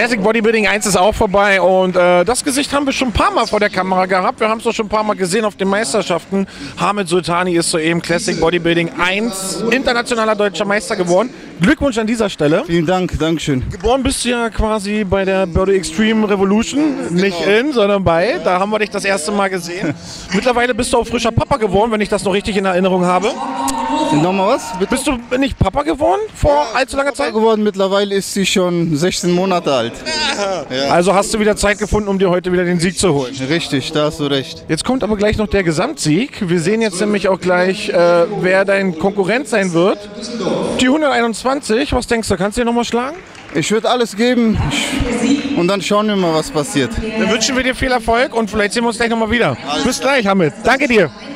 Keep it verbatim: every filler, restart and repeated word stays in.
Classic Bodybuilding eins ist auch vorbei und äh, das Gesicht haben wir schon ein paar Mal vor der Kamera gehabt. Wir haben es doch schon ein paar Mal gesehen auf den Meisterschaften. Hamid Sultani ist soeben Classic Bodybuilding eins internationaler deutscher Meister geworden. Glückwunsch an dieser Stelle. Vielen Dank, Dankeschön. Geboren bist du ja quasi bei der Body Extreme Revolution, genau. Nicht in, sondern bei. Da haben wir dich das erste Mal gesehen. Mittlerweile bist du auch frischer Papa geworden, wenn ich das noch richtig in Erinnerung habe. Nochmal was? Bitte? Bist du nicht Papa geworden vor allzu langer Zeit? Papa geworden, mittlerweile ist sie schon sechzehn Monate alt. Ja. Also hast du wieder Zeit gefunden, um dir heute wieder den Sieg zu holen. Richtig, da hast du recht. Jetzt kommt aber gleich noch der Gesamtsieg. Wir sehen jetzt nämlich auch gleich, äh, wer dein Konkurrent sein wird. Die hunderteinundzwanzig, was denkst du, kannst du dir nochmal schlagen? Ich würde alles geben ich, und dann schauen wir mal, was passiert. Dann wünschen wir dir viel Erfolg und vielleicht sehen wir uns gleich nochmal wieder. Alles Bis gleich, Hamid. Danke dir.